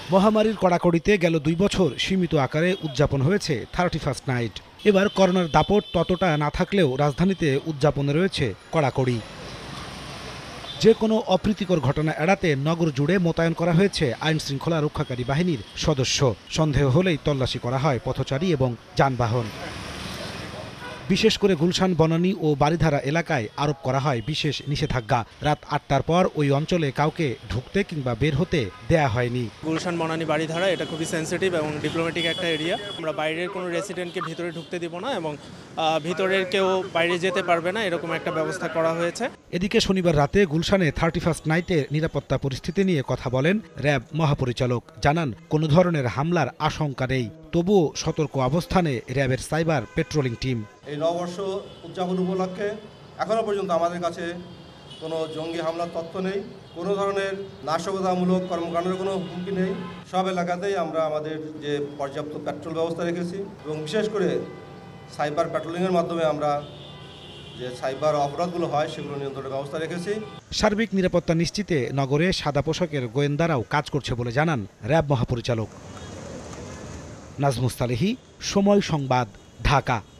মহামারীর কড়াকড়িতে গেল 2 বছর সীমিত আকারে উদযাপন হয়েছে 31st নাইট। এবার করোনার দাপট ততটা না থাকলেও রাজধানীতে উদযাপনে রয়েছে কড়াকড়ি। যে কোনো অপ্রীতিকর ঘটনা এড়াতে নগর জুড়ে মোতায়েন করা হয়েছে আইন শৃঙ্খলা রক্ষাকারী বাহিনীর সদস্য। সন্দেহ হলেই তল্লাশি করা হয় পথচারী এবং যানবাহন। বিশেষ করে গুলশান, বনানী ও বারিধারা এলাকায় আরোপ করা হয় বিশেষ নিষেধাজ্ঞা। রাত 8টার পর ওই অঞ্চলে কাউকে ঢুকতে কিংবা বের হতে দেয়া হয়নি। গুলশান, বনানী, বারিধারা এটা খুবই সেন্সিটিভ এবং ডিপ্লোম্যাটিক একটা এরিয়া। আমরা বাইরের কোনো রেসিডেন্টকে ভিতরে ঢুকতে দিব না এবং ভিতরের কেউ বাইরে যেতে পারবে না, এরকম একটা ব্যবস্থা করা হয়েছে। এদিকে শনিবার রাতে গুলশানে 31st নাইটের নিরাপত্তা পরিস্থিতি নিয়ে কথা বলেন র্যাব মহাপরিচালক। জানান, কোনো ধরনের হামলার আশঙ্কা নেই, তবুও সতর্ক অবস্থানে র্যাবের সাইবার পেট্রোলিং টিম। এই নববর্ষ উদযাপন উপলক্ষে এখনও পর্যন্ত আমাদের কাছে কোনো জঙ্গি হামলার তথ্য নেই, কোনো ধরনের নাশকতামূলক কর্মকাণ্ডের কোনো হুমকি নেই। সব এলাকাতেই আমরা আমাদের যে পর্যাপ্ত পেট্রোল ব্যবস্থা রেখেছি এবং বিশেষ করে সাইবার পেট্রোলিংয়ের মাধ্যমে আমরা যে সাইবার অপরাধগুলো হয় সেগুলো নিয়ন্ত্রণের ব্যবস্থা রেখেছি। সার্বিক নিরাপত্তা নিশ্চিতে নগরে সাদা পোশাকের গোয়েন্দারাও কাজ করছে বলে জানান র্যাব মহাপরিচালক। নাজমুস তালেহী, সময় সংবাদ, ঢাকা।